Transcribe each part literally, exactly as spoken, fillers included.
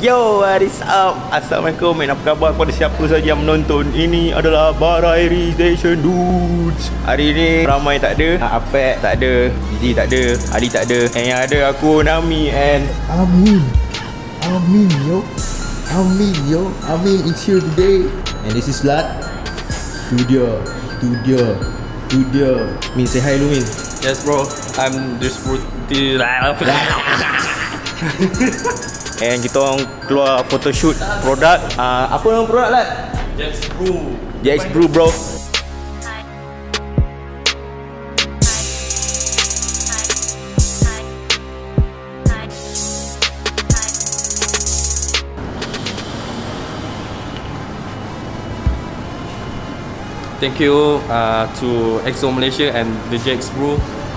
Yo, what is up? Assalamualaikum, man. Apa khabar kepada siapa saja yang menonton? Ini adalah Barairization Dudes. Hari ni ramai tak ada, Apek tak ada, Gigi tak ada, Adi tak ada. And yang ada aku, Nami and Amin. Amin yo. Amin yo. Amin is here today. And this is Lat. Studio. Studio. Studio. Min, say hi lu Min. yes bro, I'm just and kita orang keluar photoshoot produk. uh, Apa nama produk lah? Jax Brew. Jax Brew bro. Thank you uh, to Exo Malaysia and the Jax Brew.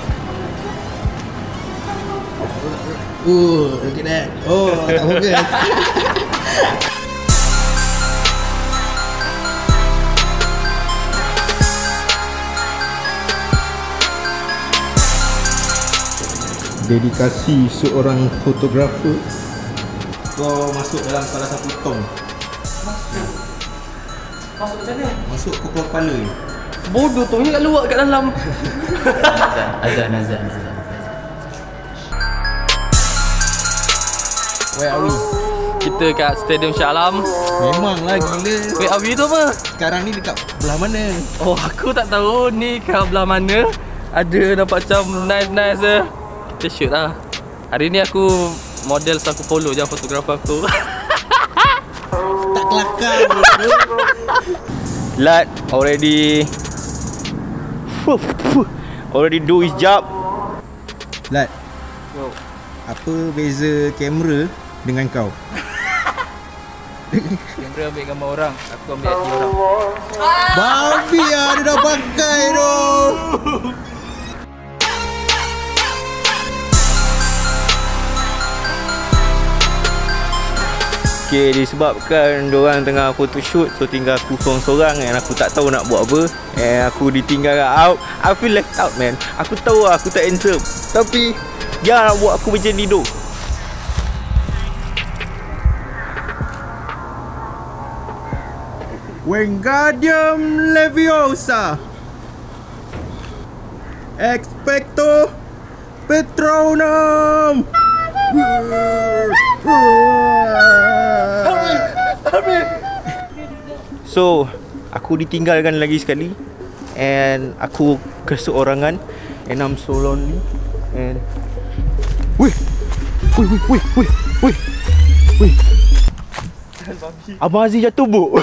Oh, look at that. Oh, tak fokus. Dedikasi seorang fotografer. Kau masuk dalam salah satu tong. Masuk ke sana? Masuk ke kepala ni. Bodoh tu, ni kat luar kat dalam. Azan, azan, azan. Where are we? Kita kat Stadium Shah Alam. Memang lah gila. Wait, are we tu apa? Sekarang ni dekat belah mana? Oh, aku tak tahu ni kat belah mana. Ada nampak macam nice-nice je. Kita shoot lah. Hari ni aku model aku follow je fotografer aku. Tak kelakar. Lat already already do his job. Lat, apa beza kamera dengan kau? Kamera ambil gambar orang, aku ambil hati orang. Babi lah, dia dah pakai tu. Okay, disebabkan diorang tengah photoshoot, so tinggal aku sorang-sorang and aku tak tahu nak buat apa. And aku ditinggalkan out. I feel left out, man. Aku tahu aku tak handsome, tapi jangan buat aku macam ni tu. Wingardium Leviosa. Expecto Patronum. So, aku ditinggalkan lagi sekali. And aku keseorangan. And I'm so lonely. And Wih! Wih, wih, wih, wih, wih, wih. Abang Aziz jatuh buk.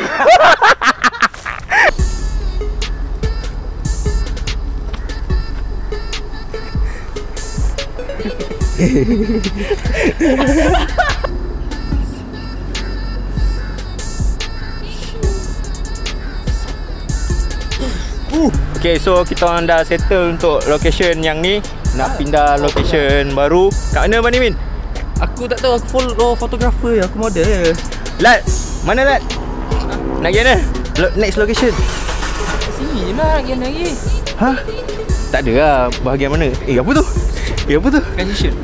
Okay, so kita orang dah settle untuk location yang ni. Nak pindah location baru. Kat mana Abang Min? Aku tak tahu, aku follow fotografer je, aku model je. Lat, mana Lat? Nak pergi mana? Lo- next location. Sini je lah, lagi lagi. Hah? Tak ada lah, bahagian mana? Eh, apa tu? Eh, apa tu? Transition.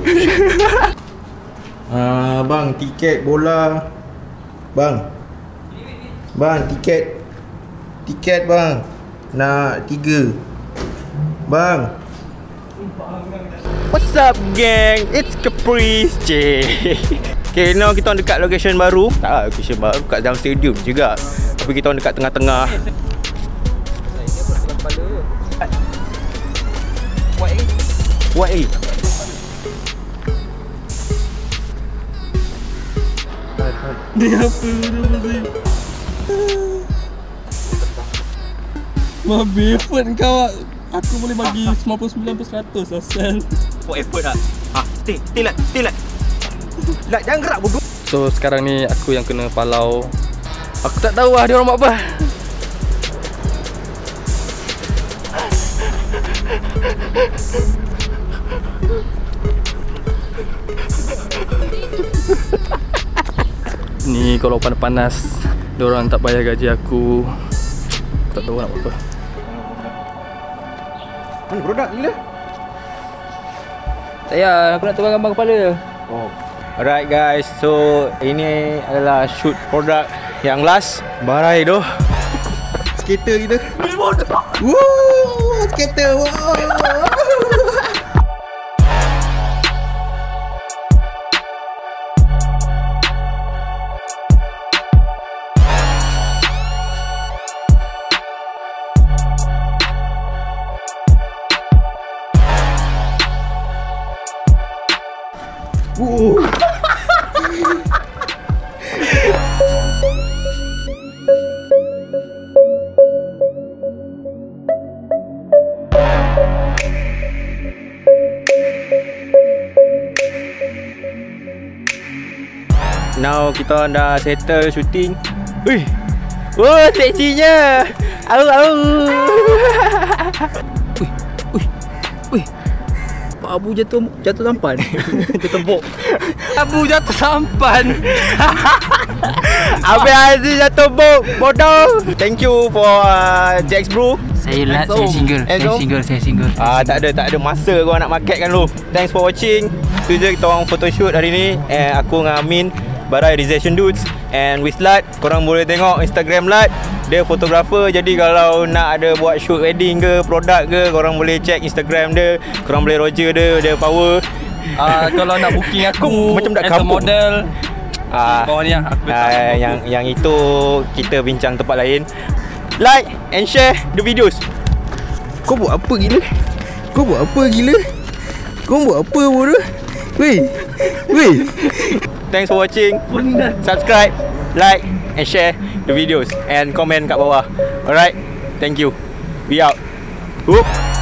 Ah, bang, tiket bola. Bang. Bang, tiket. Tiket bang. Nak tiga. Bang. What's up gang? It's Caprice J. Okay, now kita orang dekat location baru. Tak lah, location baru kat dalam stadium juga. Tapi kita orang dekat tengah-tengah. What eh? Dia apa dia mesti. Maaf effort kau. Aku boleh bagi sembilan puluh sembilan peratus asal. For effort lah. Ha, stay, stay Lat, stay Lat. Lat, jangan gerak bodoh. So sekarang ni aku yang kena palau. Aku tak tahu lah dia orang buat apa. Ni kalau panas-panas diorang tak bayar gaji aku. Aku tak tahu nak buat apa. Mana produk gila? Tak payah, aku nak tukar gambar kepala. Oh. Alright guys, so ini adalah shoot produk yang last. Barai doh. Skater kita. Woo, skater. Wow. Ooh. Now kita dah settle shooting. Wih. Oh, seksinya. Au au. Wih, wih, wih. Pak Abu jatuh jatuh sampan. Tertembok. Abu jatuh sampan. Abang Aziz jatuh bok. Bodoh. Thank you for uh, Jax bro. Saya lat, saya single, saya Handsome. single, saya single. Ah, tak ada tak ada masa kau nak market kan lu. Thanks for watching. Tu je kita orang photoshoot hari ni. Eh aku dengan Amin, Barai Realization Dudes, and with Lat. Korang boleh tengok Instagram Lat. Dia fotografer, jadi kalau nak ada buat shoot wedding ke, produk ke, korang boleh check Instagram dia. Korang boleh Roger dia, dia power. Ah, kalau nak booking aku Macam dah as a kampung. model, Ah, bawah ni lah, aku letak ah, logo. yang yang itu kita bincang tempat lain. Like and share the videos. Kau buat apa gila? Kau buat apa gila? Kau buat apa bodoh? Weh. Weh. Thanks for watching. Subscribe, like and share the videos and comment kat bawah. Alright, thank you. We out. Whoop.